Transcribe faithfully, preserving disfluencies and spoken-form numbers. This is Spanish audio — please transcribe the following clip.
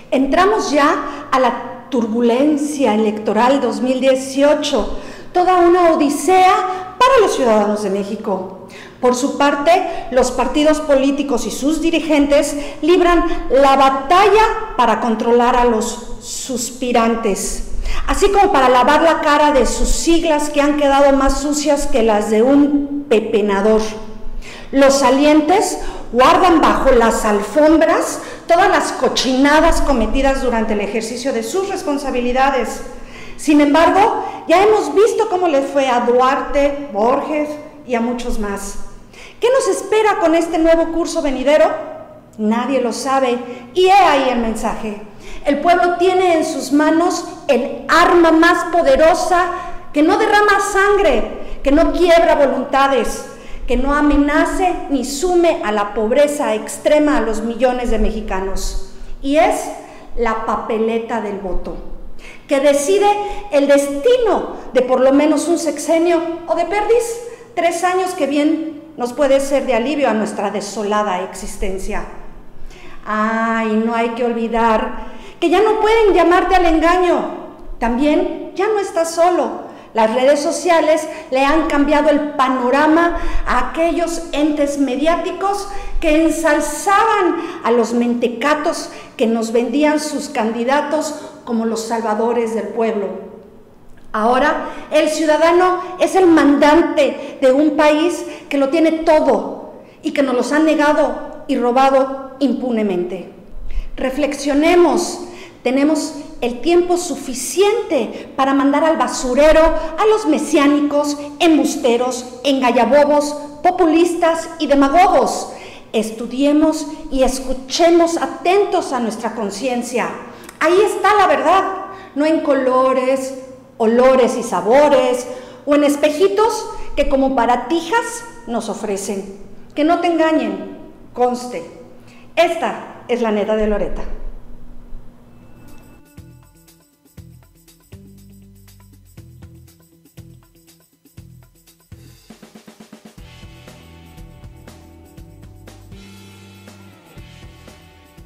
Entramos ya a la turbulencia electoral dos mil dieciocho, toda una odisea para los ciudadanos de México. Por su parte, los partidos políticos y sus dirigentes libran la batalla para controlar a los suspirantes, así como para lavar la cara de sus siglas que han quedado más sucias que las de un pepenador. Los salientes guardan bajo las alfombras todas las cochinadas cometidas durante el ejercicio de sus responsabilidades. Sin embargo, ya hemos visto cómo les fue a Duarte, Borges y a muchos más. ¿Qué nos espera con este nuevo curso venidero? Nadie lo sabe, y he ahí el mensaje. El pueblo tiene en sus manos el arma más poderosa que no derrama sangre, que no quiebra voluntades, que no amenace ni sume a la pobreza extrema a los millones de mexicanos. Y es la papeleta del voto, que decide el destino de por lo menos un sexenio o de perdiz, tres años que bien nos puede ser de alivio a nuestra desolada existencia. Ay, no hay que olvidar que ya no pueden llamarte al engaño. También ya no estás solo. Las redes sociales le han cambiado el panorama a aquellos entes mediáticos que ensalzaban a los mentecatos que nos vendían sus candidatos como los salvadores del pueblo. Ahora el ciudadano es el mandante de un país que lo tiene todo y que nos los han negado y robado impunemente. Reflexionemos. Tenemos el tiempo suficiente para mandar al basurero a los mesiánicos, embusteros, engallabobos, populistas y demagogos. Estudiemos y escuchemos atentos a nuestra conciencia. Ahí está la verdad, no en colores, olores y sabores, o en espejitos que como baratijas nos ofrecen. Que no te engañen, conste. Esta es la neta de Loreta.